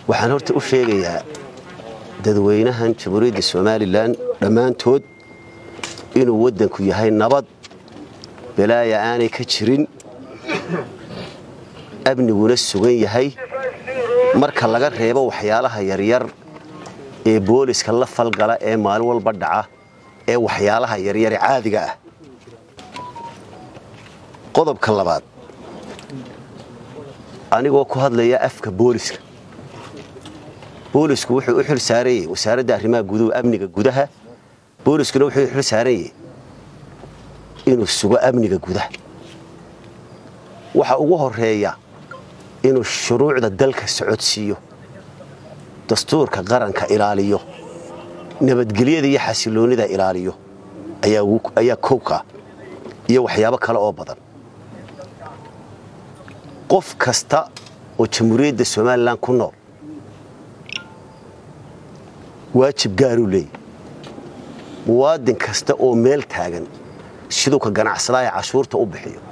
waxaan horta u sheegayaa dadweynahan Jamhuuriyadda Soomaaliland dhamaantood inuu wadanku yahay nabad balaaya aanay ka jirin abniguna sugan yahay marka laga reebo waxyaalaha yaryar ee booliska la falgala ee maalin walba dhaca ee waxyaalaha yaryar caadiga ah qodobka labaad anigoo ku hadlaya afka booliska boolisku wuxuu u xil saarayay wasaaradda arrimaha gudaha amniga gudaha booliskuna wuxuu xil saarayay inuu sugo amniga gudaha waxa ugu horeeya inuu shuruucda dalka socodsiiyo dastuurka qaranka ilaaliyo nabadgelyada iyo xasiloonida ilaaliyo ayaa kooka iyo waxyaabo kale oo badan qof kasta oo Jamhuuriyadda Soomaaliland ku nool waajib gaar u leeyahay muwaadin kasta oo meel taagan sidoo ka ganacsadaha cashuurta u bixiyo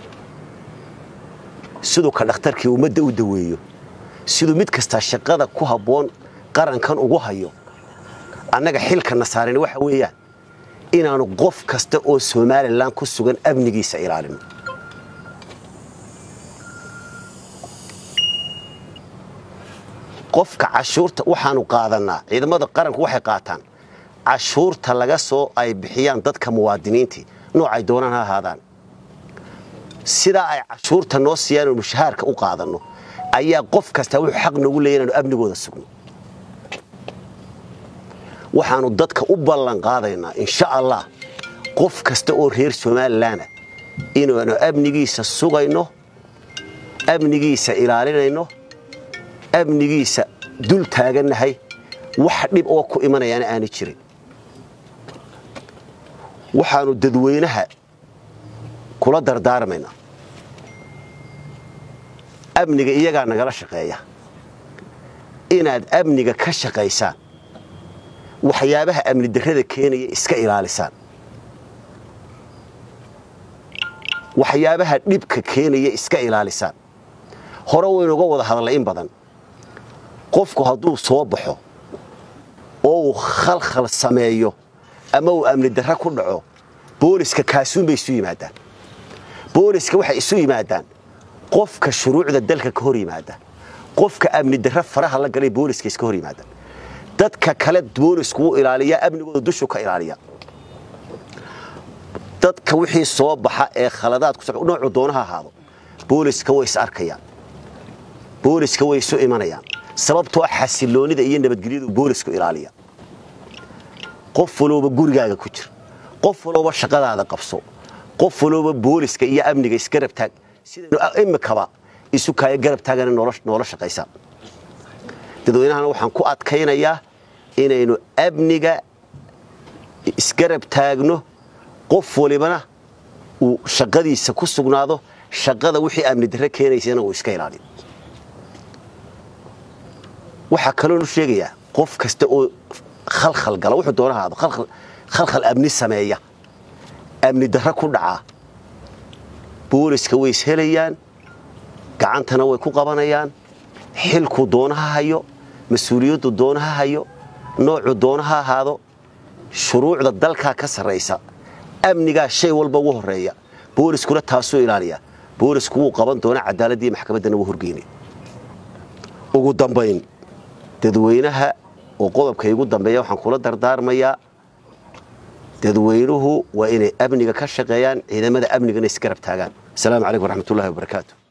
sidoo ka dhakhtarkii ummadda u daweeyo sidoo mid kasta shaqada ku haboon qarankan ugu hayo annaga xilkana saaran waxa weeyaan inaanu qof kasta oo Soomaaliland ku sugan amnigiisa ilaalino qofka cashuurta waxaanu qaadanaa ciidamada qaranku waxay qaataan cashuurta laga soo ay bixiyaan dadka muwaadiniinta noocay doonaan ha ahaadaan sida ay cashuurta noo siiyaan mushaharka u qaadano ayaa qof kasta wuxuu xaq nagu leeyahay inuu amnigooda sugno waxaanu dadka u ballan qaadaynaa insha Allah qof kasta oo reer Soomaaliland inuu amnigiisa sugayno amnigiisa ilaalinayno amnigiisa dul taaganahay wax dhib oo ku imanayaan aan jirin waxaanu dadweynaha kula dardaarmayna amniga iyaga nagala shaqeeya inaad amniga ka shaqeysaan waxyaabaha amni darrada keenaya iska ilaalisaan waxyaabaha dhibka keenaya iska ilaalisaan hore waynu uga wada hadalay in badan qofku hadduu soo baxo oo uu khalkhal sameeyo ama uu amni darro ku dhaco booliska kaasuun bay isu yimaadaan booliska waxay isu yimaadaan qofka shuruucda dalka ka hor yimaada qofka amni darro faraha la galay booliska iska hor yimaadaan dadka kale boolisku uu ilaaliya amnigooda dushu ka ilaaliya dadka wixii soo baxa ee khaladaad ku socdo nooc doonaha ahaado booliska way is arkayaan booliska way isu imanayaan sababtoo xasiloonida iyo nabadgelyadu boolisku ilaaliya qof walba gurigaaga ku jir qof walba shaqadaada qabso qof walba booliska iyo amniga iska rabtaag sidoo imikaba isu kaaya garab taagan nolosha shaqaysa dadweynaha waxaan ku adkaynayaa inaynu amniga iska rab taagno qof walibana uu shaqadiisa ku sugnaado shaqada wixii amni darro keenaysana uu iska ilaaliyo waxa kale oo sheegaya qof kasta oo khalkhal gala wuxuu doonahaado khalkhal amni sameeya amni darro ku dhaca booliska way ishelayaan gacantana way ku qabanayaan xilku doonaha hayo mas'uuliyaddu doonaha hayo noocu doonaha ahaado shuruucda dalka ka sareysa amniga shay walba ugu horeeya booliskuna taasoo ilaaliya boolisku uu qaban doona cadaaladii maxkamadana uu horgeynay ugu dambeyn dadweynaha oo qodobka ugu dambeeya waxaan kula dardaarmayaa dadweynuhu waa inay amniga ka shaqeeyaan ciidamada amnigana iska rab taagaan. Assalaamu calaykum waraxmatullaahi wabarakaatuh.